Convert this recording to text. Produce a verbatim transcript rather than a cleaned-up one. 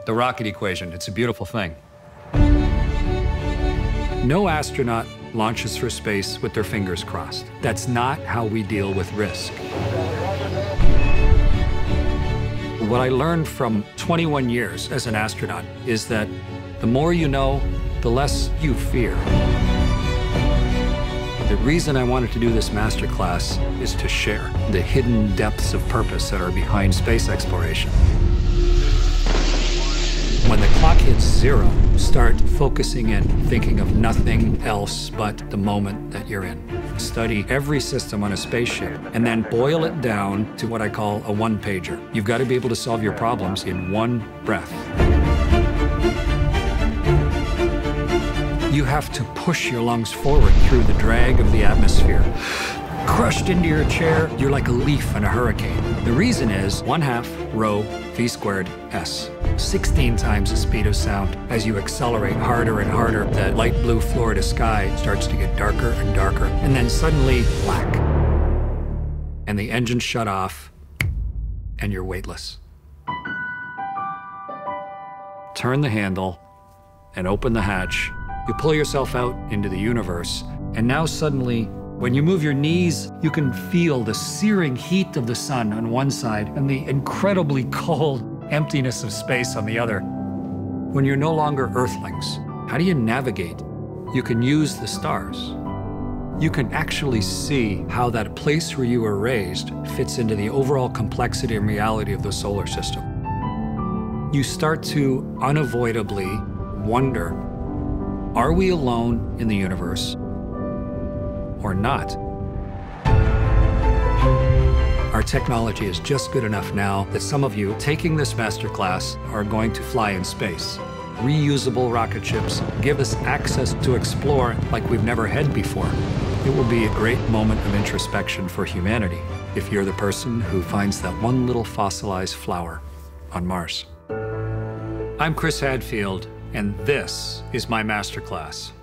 the rocket equation. It's a beautiful thing. No astronaut launches for space with their fingers crossed. That's not how we deal with risk. What I learned from twenty-one years as an astronaut is that the more you know, the less you fear. The reason I wanted to do this masterclass is to share the hidden depths of purpose that are behind space exploration. When the clock hits zero, start focusing in, thinking of nothing else but the moment that you're in. Study every system on a spaceship and then boil it down to what I call a one-pager. You've got to be able to solve your problems in one breath. You have to push your lungs forward through the drag of the atmosphere. Crushed into your chair, you're like a leaf in a hurricane. The reason is one half rho v squared s. sixteen times the speed of sound. As you accelerate harder and harder, the light blue Florida sky starts to get darker and darker, and then suddenly black. And the engines shut off, and you're weightless. Turn the handle and open the hatch. You pull yourself out into the universe, and now suddenly, when you move your knees, you can feel the searing heat of the sun on one side and the incredibly cold emptiness of space on the other. When you're no longer Earthlings, how do you navigate? You can use the stars. You can actually see how that place where you were raised fits into the overall complexity and reality of the solar system. You start to unavoidably wonder, are we alone in the universe or not? Our technology is just good enough now that some of you taking this masterclass are going to fly in space. Reusable rocket ships give us access to explore like we've never had before. It will be a great moment of introspection for humanity if you're the person who finds that one little fossilized flower on Mars. I'm Chris Hadfield, and this is my masterclass.